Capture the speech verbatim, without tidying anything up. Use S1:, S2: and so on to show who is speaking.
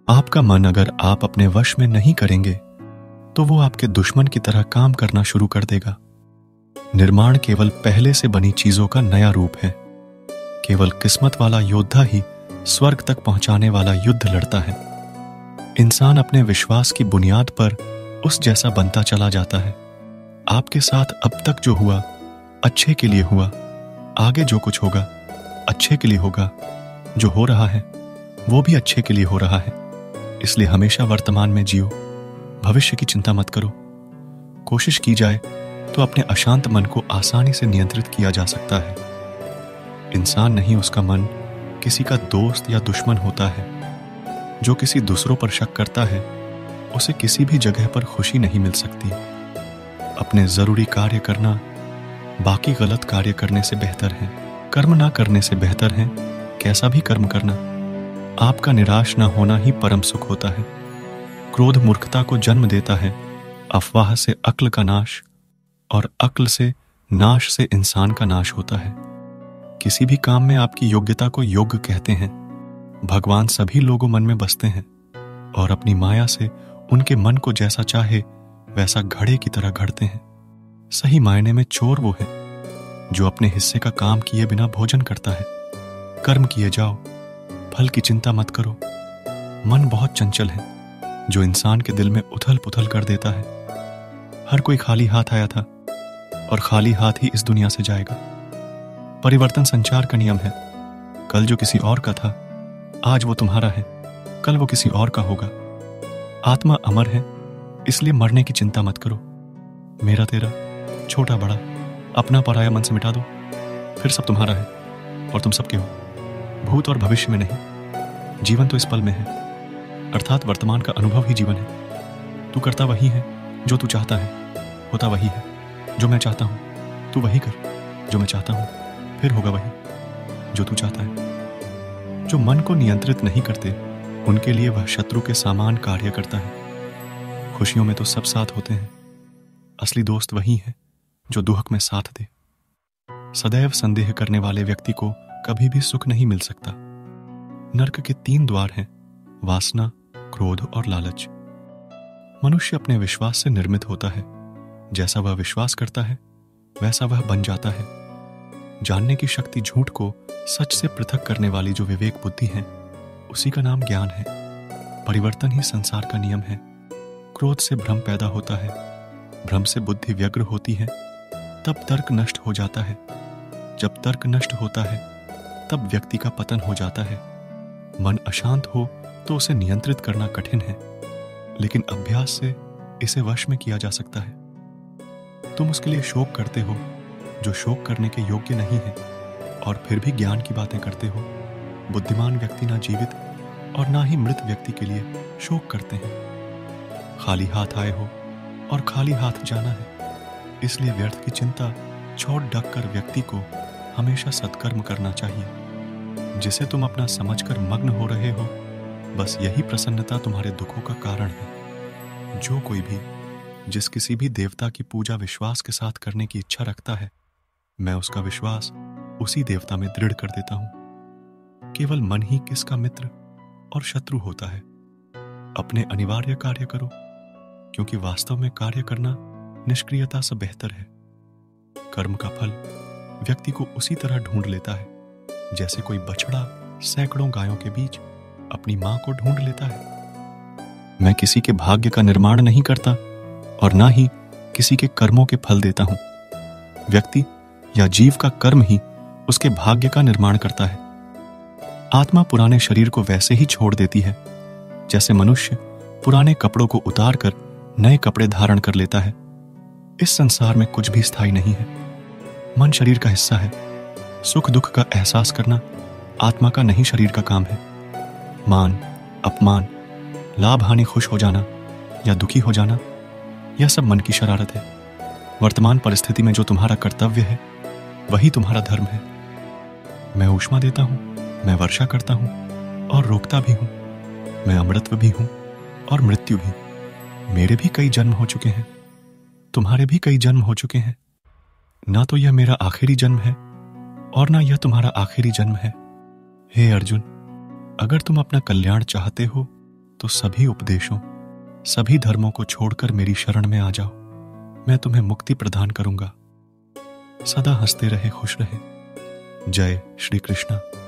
S1: आपका मन अगर आप अपने वश में नहीं करेंगे तो वो आपके दुश्मन की तरह काम करना शुरू कर देगा। निर्माण केवल पहले से बनी चीजों का नया रूप है। केवल किस्मत वाला योद्धा ही स्वर्ग तक पहुंचाने वाला युद्ध लड़ता है। इंसान अपने विश्वास की बुनियाद पर उस जैसा बनता चला जाता है। आपके साथ अब तक जो हुआ अच्छे के लिए हुआ, आगे जो कुछ होगा अच्छे के लिए होगा, जो हो रहा है वो भी अच्छे के लिए हो रहा है। इसलिए हमेशा वर्तमान में जियो, भविष्य की चिंता मत करो। कोशिश की जाए तो अपने अशांत मन को आसानी से नियंत्रित किया जा सकता है। इंसान नहीं, उसका मन किसी का दोस्त या दुश्मन होता है। जो किसी दूसरों पर शक करता है उसे किसी भी जगह पर खुशी नहीं मिल सकती। अपने जरूरी कार्य करना बाकी गलत कार्य करने से बेहतर है। कर्म ना करने से बेहतर है कैसा भी कर्म करना। आपका निराश ना होना ही परम सुख होता है। क्रोध मूर्खता को जन्म देता है, अफवाह से अक्ल का नाश और अक्ल से नाश से इंसान का नाश होता है। किसी भी काम में आपकी योग्यता को योग्य कहते हैं। भगवान सभी लोगों मन में बसते हैं और अपनी माया से उनके मन को जैसा चाहे वैसा घड़े की तरह घड़ते हैं। सही मायने में चोर वो है जो अपने हिस्से का काम किए बिना भोजन करता है। कर्म किए जाओ, फल की चिंता मत करो। मन बहुत चंचल है जो इंसान के दिल में उथल पुथल कर देता है। हर कोई खाली हाथ आया था और खाली हाथ ही इस दुनिया से जाएगा। परिवर्तन संचार का नियम है। कल जो किसी और का था आज वो तुम्हारा है, कल वो किसी और का होगा। आत्मा अमर है, इसलिए मरने की चिंता मत करो। मेरा तेरा, छोटा बड़ा, अपना पराया मन से मिटा दो, फिर सब तुम्हारा है और तुम सबके हो। भूत और भविष्य में नहीं, जीवन तो इस पल में है, अर्थात वर्तमान का अनुभव ही जीवन है। तू करता वही है जो तू चाहता है, होता वही है जो मैं चाहता हूं। तू वही कर जो मैं चाहता हूं, फिर होगा वही जो तू चाहता है। जो मन को नियंत्रित नहीं करते उनके लिए वह शत्रु के समान कार्य करता है। खुशियों में तो सब साथ होते हैं, असली दोस्त वही है जो दुख में साथ दे। सदैव संदेह करने वाले व्यक्ति को कभी भी सुख नहीं मिल सकता। नरक के तीन द्वार हैं, वासना, क्रोध और लालच। मनुष्य अपने विश्वास से निर्मित होता है। जैसा वह विश्वास करता है वैसा वह बन जाता है। जानने की शक्ति झूठ को सच से पृथक करने वाली जो विवेक बुद्धि है उसी का नाम ज्ञान है। परिवर्तन ही संसार का नियम है। क्रोध से भ्रम पैदा होता है, भ्रम से बुद्धि व्यग्र होती है, तब तर्क नष्ट हो जाता है। जब तर्क नष्ट होता है तब व्यक्ति का पतन हो जाता है। मन अशांत हो तो उसे नियंत्रित करना कठिन है, लेकिन अभ्यास से इसे वश में किया जा सकता है। तुम उसके लिए शोक करते हो जो शोक करने के योग्य नहीं है और फिर भी ज्ञान की बातें करते हो। बुद्धिमान व्यक्ति ना जीवित और ना ही मृत व्यक्ति के लिए शोक करते हैं। खाली हाथ आए हो और खाली हाथ जाना है, इसलिए व्यर्थ की चिंता छोड़ ढक कर व्यक्ति को हमेशा सत्कर्म करना चाहिए। जिसे तुम अपना समझकर मग्न हो रहे हो, बस यही प्रसन्नता तुम्हारे दुखों का कारण है। जो कोई भी जिस किसी भी देवता की पूजा विश्वास के साथ करने की इच्छा रखता है, मैं उसका विश्वास उसी देवता में दृढ़ कर देता हूं। केवल मन ही किसका मित्र और शत्रु होता है। अपने अनिवार्य कार्य करो, क्योंकि वास्तव में कार्य करना निष्क्रियता से बेहतर है। कर्म का फल व्यक्ति को उसी तरह ढूंढ लेता है जैसे कोई बछड़ा सैकड़ों गायों के बीच अपनी मां को ढूंढ लेता है। मैं किसी के भाग्य का निर्माण नहीं करता और ना ही किसी के कर्मों के फल देता हूं। व्यक्ति या जीव का कर्म ही उसके भाग्य का निर्माण करता है। आत्मा पुराने शरीर को वैसे ही छोड़ देती है जैसे मनुष्य पुराने कपड़ों को उतार कर नए कपड़े धारण कर लेता है। इस संसार में कुछ भी स्थायी नहीं है। मन शरीर का हिस्सा है। सुख दुख का एहसास करना आत्मा का नहीं, शरीर का काम है। मान, अपमान, लाभ हानि, खुश हो जाना या दुखी हो जाना, यह सब मन की शरारत है। वर्तमान परिस्थिति में जो तुम्हारा कर्तव्य है वही तुम्हारा धर्म है। मैं ऊष्मा देता हूं, मैं वर्षा करता हूं और रोकता भी हूं। मैं अमृतत्व भी हूं और मृत्यु भी। मेरे भी कई जन्म हो चुके हैं, तुम्हारे भी कई जन्म हो चुके हैं। ना तो यह मेरा आखिरी जन्म है और ना यह तुम्हारा आखिरी जन्म है। हे अर्जुन, अगर तुम अपना कल्याण चाहते हो तो सभी उपदेशों, सभी धर्मों को छोड़कर मेरी शरण में आ जाओ। मैं तुम्हें मुक्ति प्रदान करूंगा। सदा हंसते रहे, खुश रहे। जय श्री कृष्ण।